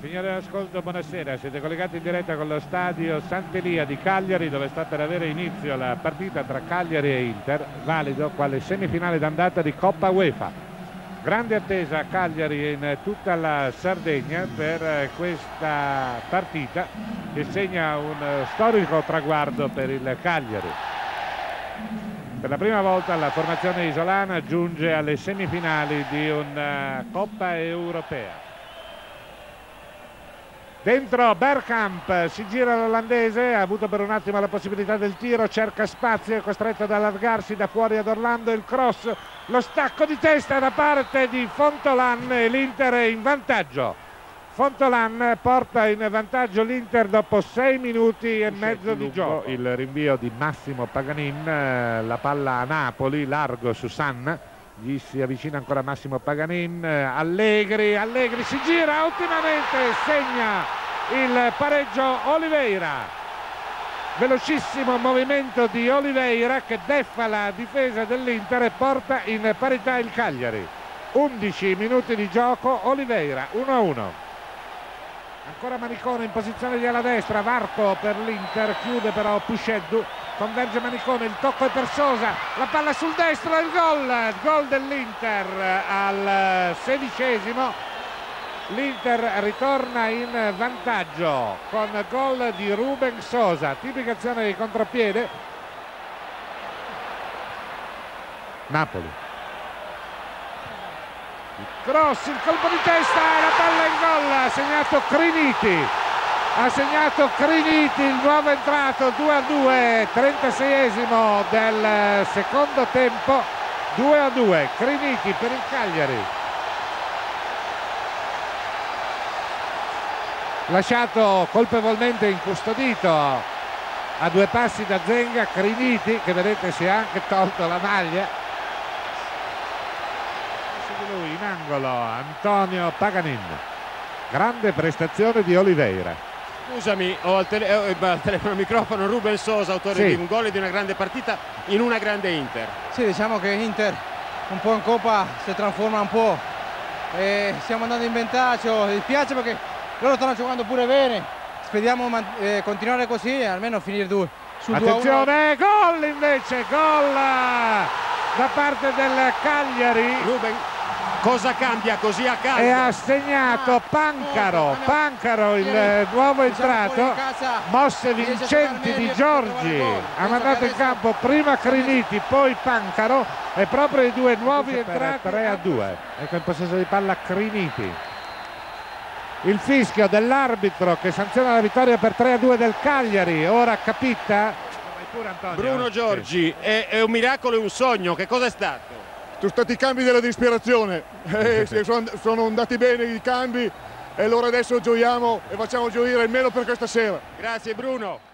Signore all'ascolto, buonasera, siete collegati in diretta con lo stadio Sant'Elia di Cagliari, dove sta per avere inizio la partita tra Cagliari e Inter, valido quale semifinale d'andata di Coppa UEFA. Grande attesa a Cagliari e in tutta la Sardegna per questa partita che segna un storico traguardo per il Cagliari. Per la prima volta la formazione isolana giunge alle semifinali di una Coppa Europea. Dentro Bergkamp, si gira l'olandese, ha avuto per un attimo la possibilità del tiro, cerca spazio, è costretto ad allargarsi da fuori ad Orlando, il cross, lo stacco di testa da parte di Fontolan e l'Inter è in vantaggio. Fontolan porta in vantaggio l'Inter dopo 6 minuti e mezzo di gioco. Il rinvio di Massimo Paganin, la palla a Napoli, largo su San. Gli si avvicina ancora Massimo Paganin, Allegri si gira ottimamente, segna il pareggio Oliveira. Velocissimo movimento di Oliveira che deffa la difesa dell'Inter e porta in parità il Cagliari. 11 minuti di gioco, Oliveira 1-1. Ancora Manicone in posizione di ala destra, varco per l'Inter, chiude però Puceddu, converge Manicone, il tocco è per Sosa, la palla sul destro e il gol dell'Inter al 16esimo. L'Inter ritorna in vantaggio con gol di Ruben Sosa, tipica azione di contropiede. Napoli. Cross, il colpo di testa e la palla in gol, ha segnato Criniti, il nuovo entrato, 2-2, 36esimo del secondo tempo, 2-2, Criniti per il Cagliari. Lasciato colpevolmente incustodito a 2 passi da Zenga, Criniti, che vedete si è anche tolto la maglia. Lui in angolo Antonio Paganin, grande prestazione di Oliveira. Scusami, ho al telefono microfono Ruben Sosa, autore di un gol e di una grande partita in una grande Inter. Sì, diciamo che Inter un po' in Coppa si trasforma un po', stiamo andando in vantaggio, mi dispiace perché loro stanno giocando pure bene, speriamo continuare così e almeno finire su 2-1. Attenzione, gol invece, gol da parte del Cagliari. Ruben, cosa cambia così a caldo? E ha segnato Pancaro, il nuovo entrato, mosse vincenti di Giorgi, ha mandato in campo prima Criniti, poi Pancaro e proprio i due nuovi entrati 3-2. Ecco in possesso di palla Criniti. Il fischio dell'arbitro che sanziona la vittoria per 3-2 del Cagliari, ora capita. Bruno Giorgi, è un miracolo e un sogno, che cosa è stato? Sono stati i cambi della disperazione, sono andati bene i cambi e allora adesso gioiamo e facciamo gioire almeno per questa sera. Grazie Bruno.